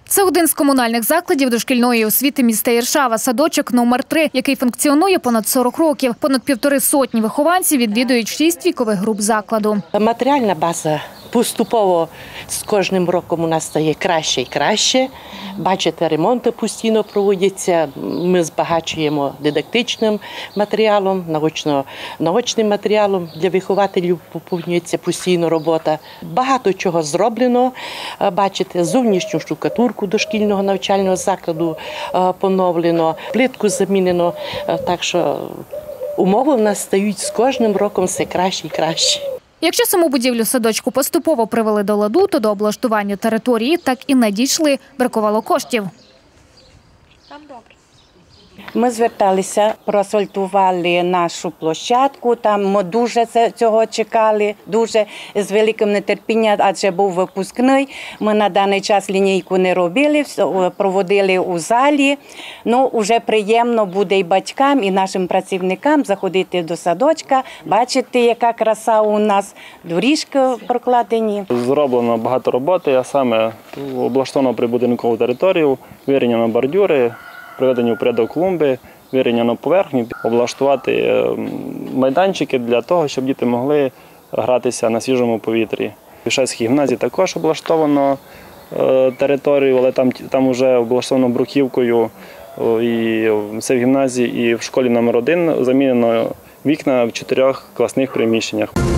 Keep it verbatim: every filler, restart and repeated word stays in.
Це один з комунальних закладів дошкільної освіти міста Іршава, садочок номер три, який функціонує понад сорок років. Понад півтори сотні вихованців відвідують шість вікових груп закладу. Матеріальна база поступово з кожним роком у нас стає краще і краще. Бачите, ремонти постійно проводяться, ми збагачуємо дидактичним матеріалом, научно, научним матеріалом. Для вихователів поповнюється постійно робота. Багато чого зроблено. Бачите, зовнішню штукатурку дошкільного навчального закладу поновлено, плитку замінено. Так що умови в нас стають з кожним роком все краще і краще. Якщо саму будівлю садочку поступово привели до ладу, то до облаштування території так і не дійшли. Бракувало коштів. Там добре. Ми зверталися, проасфальтували нашу площадку, там ми дуже цього чекали, дуже з великим нетерпінням, адже був випускний. Ми на даний час лінійку не робили, проводили у залі. Ну, вже приємно буде і батькам, і нашим працівникам заходити до садочка, бачити, яка краса у нас, доріжки прокладені. Зроблено багато роботи, а саме облаштовано прибудинкову територію, вирівняно бордюри, приведені в порядок клумби, вирівняно поверхню, облаштувати майданчики для того, щоб діти могли гратися на свіжому повітрі. В Іршавській гімназії також облаштовано територію, але там, там вже облаштовано бруківкою. І це в гімназії і в школі номер один замінено вікна в чотирьох класних приміщеннях.